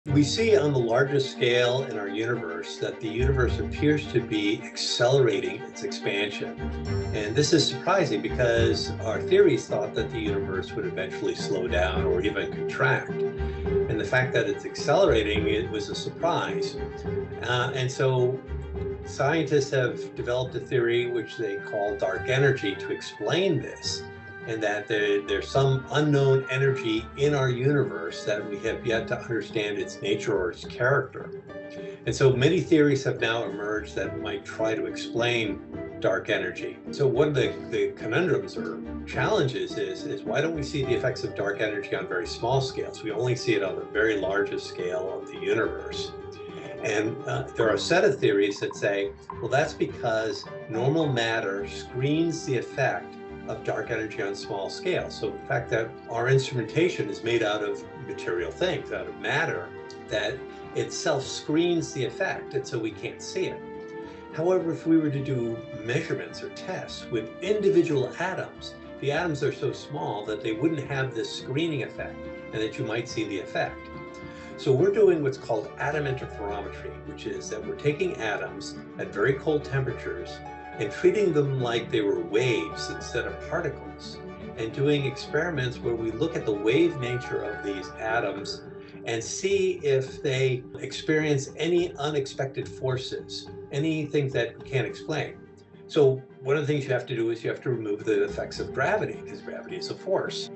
We see on the largest scale in our universe that the universe appears to be accelerating its expansion. And this is surprising because our theories thought that the universe would eventually slow down or even contract. And the fact that it's accelerating, it was a surprise. And so scientists have developed a theory which they call dark energy to explain this, and that there's some unknown energy in our universe that we have yet to understand its nature or its character. And so many theories have now emerged that might try to explain dark energy. So one of the conundrums or challenges is why don't we see the effects of dark energy on very small scales? We only see it on the very largest scale of the universe. And there are a set of theories that say, well, that's because normal matter screens the effect of dark energy on small scales. So the fact that our instrumentation is made out of material things, out of matter, that itself screens the effect, and so we can't see it. However, if we were to do measurements or tests with individual atoms, the atoms are so small that they wouldn't have this screening effect, and that you might see the effect. So we're doing what's called atom interferometry, which is that we're taking atoms at very cold temperatures and treating them like they were waves instead of particles, and doing experiments where we look at the wave nature of these atoms and see if they experience any unexpected forces, anything that we can't explain. So one of the things you have to do is you have to remove the effects of gravity, because gravity is a force.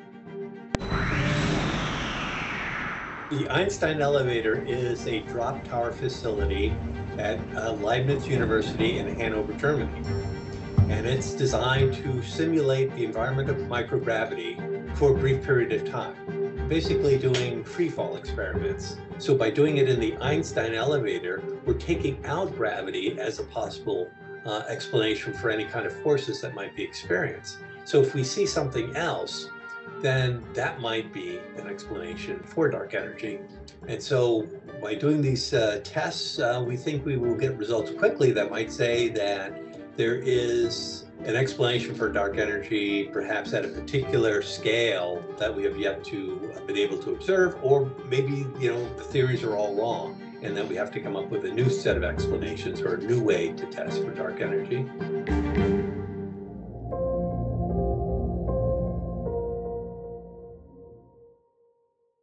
The Einstein elevator is a drop tower facility at Leibniz University in Hanover, Germany. And it's designed to simulate the environment of microgravity for a brief period of time, basically doing free fall experiments. So by doing it in the Einstein elevator, we're taking out gravity as a possible explanation for any kind of forces that might be experienced. So if we see something else, then that might be an explanation for dark energy. And so by doing these tests, we think we will get results quickly that might say that there is an explanation for dark energy, perhaps at a particular scale that we have yet to been able to observe, or maybe, the theories are all wrong and that we have to come up with a new set of explanations or a new way to test for dark energy.